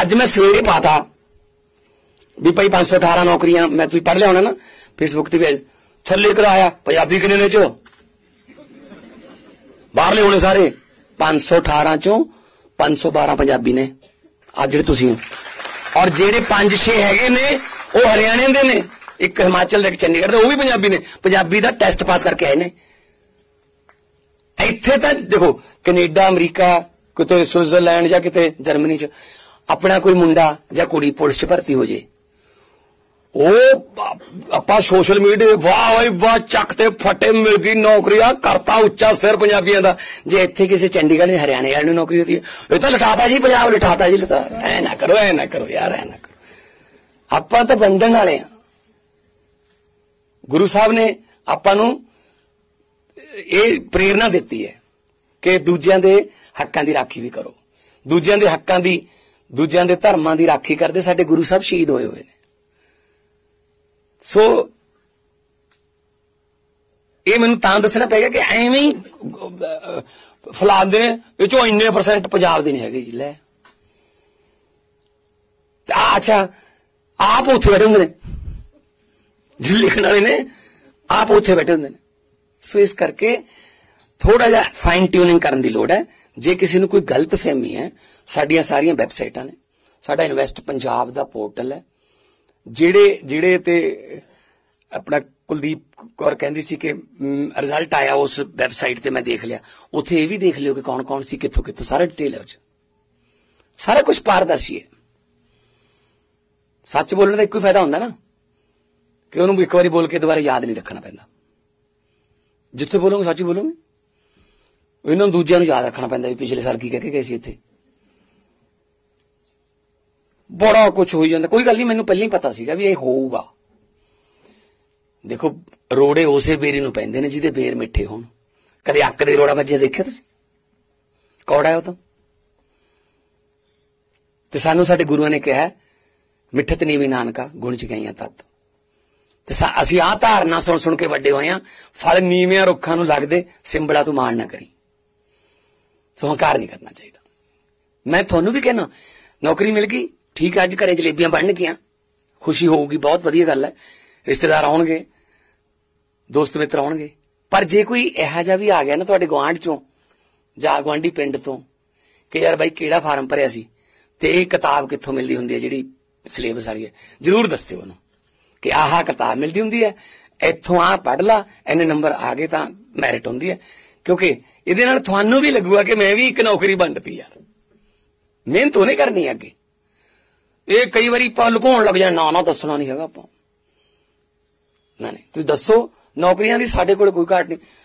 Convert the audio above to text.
अज मैं सवेरे पाता भी भाई 518 नौकरियां, मैं तुम पढ़ लिया होना ना फेसबुक ते भेज थले कराया पंजाबी किन्ने ने चो बाहरले होने सारे 518 चो 512 पंजाबी ने आज जेडे तुसीं हो, और जेडे 5-6 हैगे ने वो हरियाणे दे ने, एक हिमाचल दे, एक चंडीगढ़ दे, वो भी पंजाबी ने, पंजाबी दा टेस्ट पास करके आए ने। इत्थे तां देखो कनेडा अमरीका किते स्विट्जरलैंड या किते जर्मनी च अपना कोई मुंडा या कुड़ी पुलिस च भर्ती हो जाए, आपां सोशल मीडिया वाह भाई वाह चकते फटे मिल गई नौकरी, करता उच्चा सिर पंजाबियों का। जे इत्थे किसी चंडीगढ़ ने हरियाणे वाले नौकरी होती है, ये तो लटाता जी पंजाब, लटाता जी लटा, ऐ ना करो यार, ऐ ना करो। आपां तो बंधन वाले हां। गुरु साहब ने आपां नूं ये प्रेरणा दिती है कि दूजियां दे हक्कां दी राखी भी करो, दूजियां दे हक्कां दी, दूजियां दे धर्मां दी राखी करदे साडे गुरु साहब शहीद होए हुए ने। सो ये मैनूं तां दसना पेगा कि एवें ही फैलांदे ने, इह चों इन्ने % पंजाब दे नहीं हैगे जी। लै अच्छा आप उत्थे बैठे हुंदे ने, लिखण वाले ने आप उत्थे बैठे हुंदे ने। सो इस करके थोड़ा जिहा फाइन ट्यूनिंग करन दी लोड़ है। जे किसी नूं कोई गलत फहमी है, साडियां सारियां वैबसाइटां ने, साडा इन्वेस्ट पंजाब दा पोर्टल है, ਜਿਹੜੇ ਤੇ अपना कुलदीप कौर कहती सी कि रिजल्ट आया उस वैबसाइट ते मैं देख लिया, उत्थे ये भी देख लियो कि कौन कौन सी कित्थों कित्थों, सारा डिटेल है, सारा कुछ पारदर्शी है। सच बोलने का एक ही फायदा होंदा ना कि उन्होंने एक बार बोल के दोबारा याद नहीं रखना पैंदा। जिथे बोलोगे सच ही बोलोगे, इन्होंने दूजियां नूं याद रखना पैंदा भी पिछले साल की कह के गए सी इत्थे। बड़ा कुछ हो जाता, कोई गल नहीं, मैनूं पहले ही पता सीगा भी ये होऊगा। देखो रोड़े उसे बेरी नूं पैंदे ने जिहदे बेर मिठे होण। कदे अक्क दे रोड़ा वज्जिया देखिआ तुसीं? कौड़ा है वो तो सानूं साडे गुरुआं ने कहा मिठत नीवी नानका गुण च गईआं तत। ते असीं आह धारना सुण सुण के वड्डे होए हां, फल नीविआं रुखां नूं लगदे, सिंबड़ा तूं माण ना करी। सो हंकार नहीं करना चाहिए। मैं तुहानूं भी कहना नौकरी मिल गई ठीक है, अज घरे जलेबियां बन गईआं, खुशी होगी, बहुत वधिया गल है, रिश्तेदार आउणगे, दोस्त मित्र आउणगे। पर जे कोई इहो जिहा भी आ गया ना तुहाडे गुआंढ चों जां गुआंढी पिंड तों कि यार बाई किहड़ा फार्म भरिया सी ते इह किताब कित्थों मिलदी हुंदी है जिहड़ी सिलेबस वाली है, जरूर दस्सिओ उहनूं कि आह किताब मिलदी हुंदी है, इत्थों आह पढ़ ला, इन्ने नंबर आ गए तां मैरिट हुंदी है। क्योंकि इहदे नाल तुहानूं भी लगूगा कि मैं भी एक नौकरी बनती यार, मेहनत उहने करनी अगे। ये कई बारी लुकाउण लग जाए, ना दसना नहीं हैगा आपां, नहीं तुसीं दस्सो। नौकरियां दी साडे कोल कोई घाट नहीं।